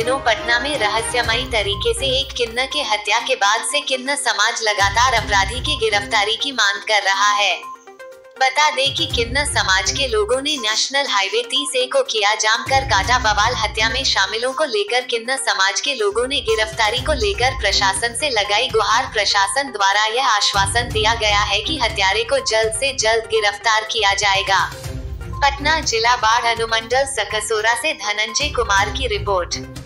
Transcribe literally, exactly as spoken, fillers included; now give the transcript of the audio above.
दिनों पटना में रहस्यमयी तरीके से एक किन्नर के हत्या के बाद से किन्नर समाज लगातार अपराधी की गिरफ्तारी की मांग कर रहा है। बता दें कि किन्नर समाज के लोगों ने नेशनल हाईवे तीस ए को किया जाम कर काटा बवाल। हत्या में शामिलों को लेकर किन्नर समाज के लोगों ने गिरफ्तारी को लेकर प्रशासन से लगाई गुहार। प्रशासन द्वारा यह आश्वासन दिया गया है कि हत्यारे को जल्द से जल्द गिरफ्तार किया जाएगा। पटना जिला बाढ़ अनुमंडल सकसोरा से धनंजय कुमार की रिपोर्ट।